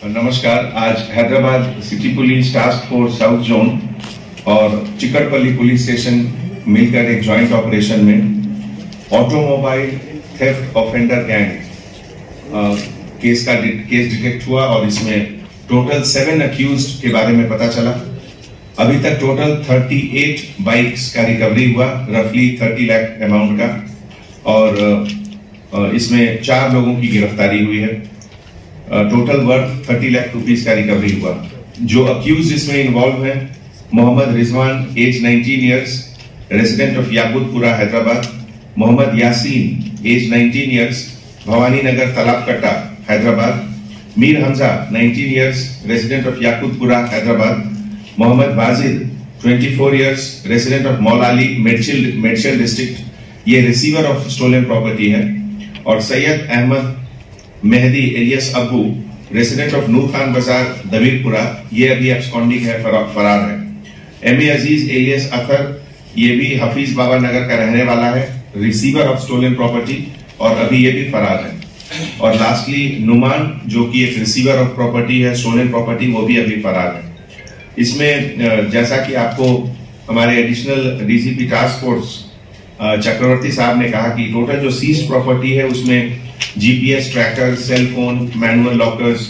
नमस्कार। आज Hyderabad city police task force south zone और चिकटपल्ली पुलिस स्टेशन मिलकर एक जॉइंट ऑपरेशन में automobile theft offender gang case detect हुआ और इसमें टोटल 7 अक्यूज्ड के बारे में पता चला। अभी तक टोटल 38 बाइक्स का रिकवरी हुआ, रफली 30 लाख अमाउंट का, और इसमें 4 लोगों की गिरफ्तारी हुई है। टोटल वर्थ 30 लाख रुपीस का रिकवरी हुआ। जो अक्यूज इसमें इन्वॉल्व है, Mohammed Rizwan age 19 years, resident of Yakutpura Hyderabad. Mohammed Yaseen age 19 years, Bhavani Nagar Talabkatta Hyderabad. Mir Hamza 19 years, resident of Yakutpura Hyderabad. Mohammed Bajid 24 years, resident of Moulali Medchal district, ये रिसीवर ऑफ स्टोलन प्रॉपर्टी है। और Syed Ahmed Mehdi alias Abu, resident of Noor Khan Bazar Dabirpura, ये अभी एब्सकॉन्डिंग है, फरार है। एम ए अजीज एलियस अतर, ये भी हफीज बाबा नगर का रहने वाला है, रिसीवर ऑफ स्टोलन प्रॉपर्टी, और अभी ये भी फरार है। और लास्टली नुमान, जो कि एक रिसीवर ऑफ प्रॉपर्टी है, स्टोलन प्रॉपर्टी, वो भी अभी फरार है। इसमें जैसा कि आपको हमारे additional DCP task force Chakravarthy साहब ने कहा कि टोटल जो सीज्ड प्रॉपर्टी है उसमें GPS tracker, cell phone, manual lockers,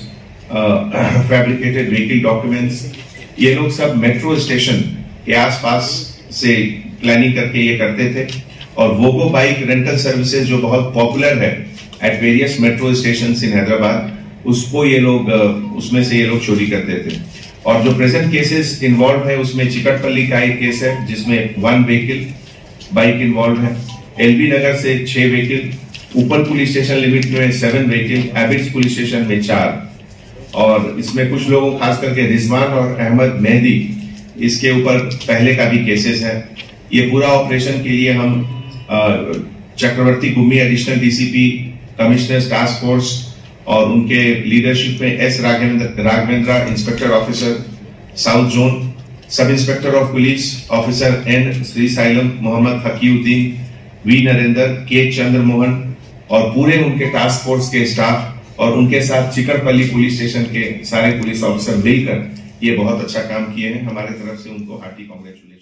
fabricated vehicle documents, ये लोग सब मेट्रो स्टेशन के आसपास से प्लानिंग करके ये करते थे। और वोगो बाइक रेंटल सर्विसेज जो बहुत पॉपुलर है at various metro station in Hyderabad, उसको ये लोग उसमें से ये लोग चोरी करते थे। और जो प्रेजेंट केसेस इन्वॉल्व है उसमें चिकटपल्ली का एक केस है जिसमें 1 व्हीकल बाइक इन्वॉल्व है, एलबी नगर से 6 व्हीकल, ऊपर पुलिस स्टेशन लिमिट में 7 व्हीकल, एबिट्स पुलिस स्टेशन में 4। और इसमें कुछ लोगों, खास करके रिजवान और अहमद मेहदी, इसके ऊपर पहले का भी केसेस है। ये पूरा ऑपरेशन के लिए हम Chakravarthy Gummi additional DCP, commissioner task force और उनके लीडरशिप में S Raghavendra, inspector officer south zone, sub inspector of police officer N Srisailam, Mohammed Haqiuddin, V Narendra, K Chandramohan और पूरे उनके टास्क फोर्स के स्टाफ और उनके साथ चिकटपल्ली पुलिस स्टेशन के सारे पुलिस ऑफिसर मिलकर ये बहुत अच्छा काम किए हैं। हमारे तरफ से उनको हार्टी कांग्रेचुलेशन।